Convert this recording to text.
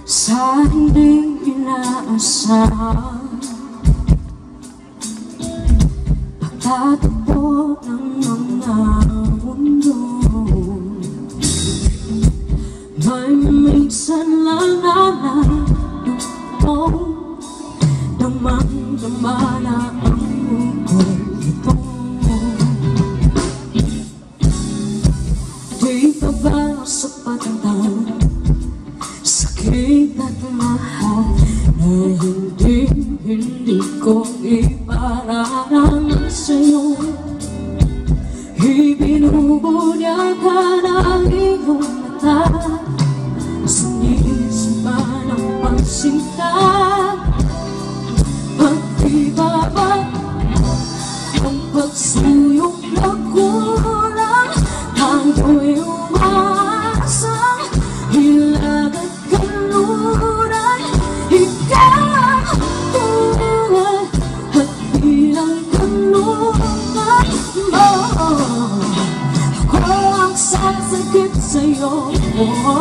sa hindi inaasahan, pagtatagpo ng mga mundo. May minsan lang nanaluto, damang-dama na ang mukong ito. Di pa ba sapat ang sakit at mahal na hindi ko ipararang sa'yo? Ibinubunyagan ang iyong mata, sinisipan ang pagsinta. Pag-ibaba ang pagsuyong na kulang, tayo'y umaasang hilag at kalunan. Ikaw ang tunay at bilang kalunan mo. Ako ang sasakit sa'yo.